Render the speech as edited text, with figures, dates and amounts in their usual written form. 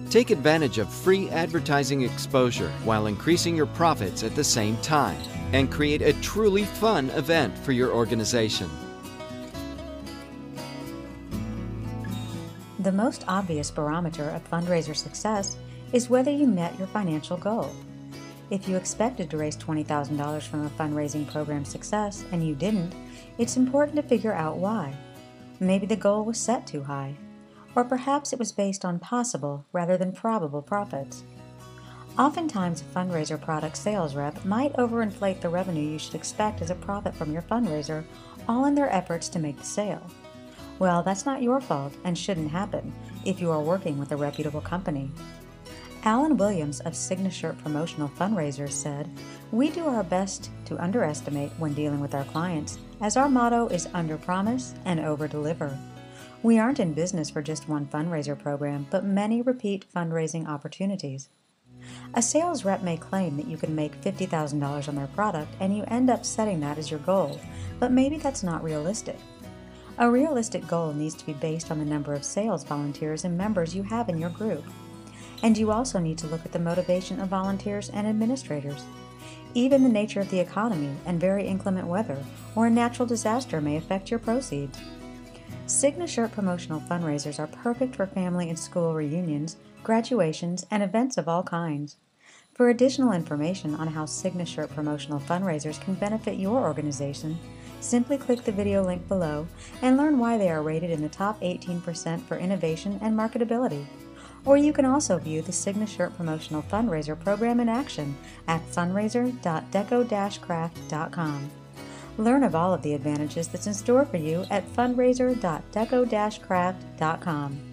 Take advantage of free advertising exposure while increasing your profits at the same time, and create a truly fun event for your organization. The most obvious barometer of fundraiser success is whether you met your financial goal. If you expected to raise $20,000 from a fundraising program success and you didn't, it's important to figure out why. Maybe the goal was set too high, or perhaps it was based on possible rather than probable profits. Oftentimes, a fundraiser product sales rep might overinflate the revenue you should expect as a profit from your fundraiser, all in their efforts to make the sale. Well, that's not your fault and shouldn't happen if you are working with a reputable company. Alan Williams of Signature Promotional Fundraisers said, "We do our best to underestimate when dealing with our clients, as our motto is under-promise and over-deliver. We aren't in business for just one fundraiser program, but many repeat fundraising opportunities." A sales rep may claim that you can make $50,000 on their product and you end up setting that as your goal, but maybe that's not realistic. A realistic goal needs to be based on the number of sales volunteers and members you have in your group. And you also need to look at the motivation of volunteers and administrators. Even the nature of the economy and very inclement weather or a natural disaster may affect your proceeds. Signature promotional fundraisers are perfect for family and school reunions, graduations, and events of all kinds. For additional information on how Signature promotional fundraisers can benefit your organization, simply click the video link below and learn why they are rated in the top 18% for innovation and marketability. Or you can also view the Signature Promotional Fundraiser program in action at fundraiser.deco-craft.com. Learn of all of the advantages that's in store for you at fundraiser.deco-craft.com.